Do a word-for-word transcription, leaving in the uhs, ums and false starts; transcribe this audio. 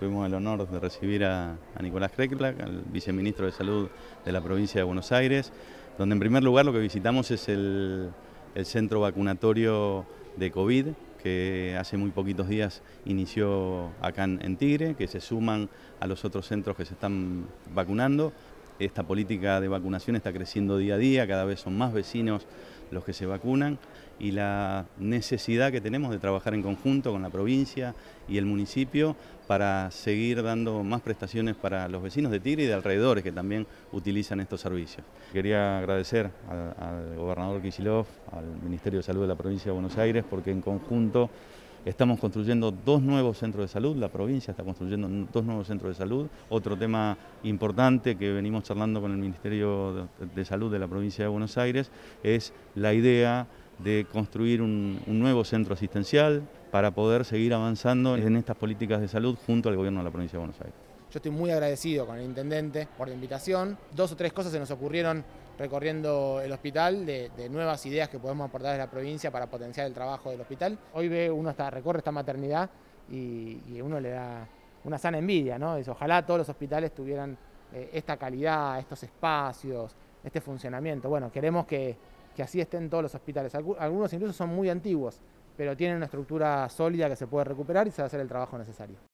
tuvimos el honor de recibir a, a Nicolás Kreplak, al viceministro de Salud de la provincia de Buenos Aires, donde en primer lugar lo que visitamos es el, el centro vacunatorio de COVID, que hace muy poquitos días inició acá en, en Tigre, que se suman a los otros centros que se están vacunando. Esta política de vacunación está creciendo día a día, cada vez son más vecinos los que se vacunan y la necesidad que tenemos de trabajar en conjunto con la provincia y el municipio para seguir dando más prestaciones para los vecinos de Tigre y de alrededores que también utilizan estos servicios. Quería agradecer al, al gobernador Kicillof, al Ministerio de Salud de la provincia de Buenos Aires, porque en conjunto estamos construyendo dos nuevos centros de salud, la provincia está construyendo dos nuevos centros de salud. Otro tema importante que venimos charlando con el Ministerio de Salud de la provincia de Buenos Aires es la idea de construir un, un nuevo centro asistencial para poder seguir avanzando en estas políticas de salud junto al gobierno de la provincia de Buenos Aires. Yo estoy muy agradecido con el intendente por la invitación. Dos o tres cosas se nos ocurrieron recorriendo el hospital de, de nuevas ideas que podemos aportar desde la provincia para potenciar el trabajo del hospital. Hoy ve uno hasta recorre esta maternidad y, y uno le da una sana envidia, ¿no? Es, ojalá todos los hospitales tuvieran eh, esta calidad, estos espacios, este funcionamiento. Bueno, queremos que, que así estén todos los hospitales. Algunos incluso son muy antiguos, pero tienen una estructura sólida que se puede recuperar y se va a hacer el trabajo necesario.